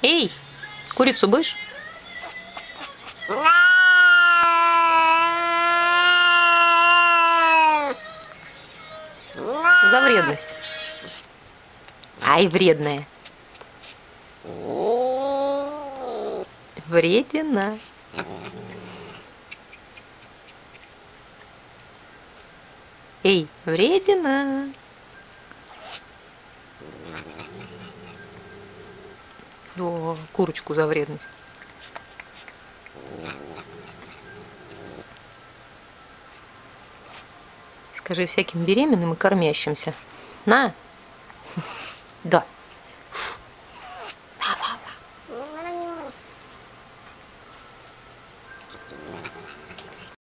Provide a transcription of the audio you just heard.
Эй, курицу будешь? За вредность. Ай, вредная. Вредина. Эй, вредина. О, курочку за вредность. Скажи всяким беременным и кормящимся. На. Да.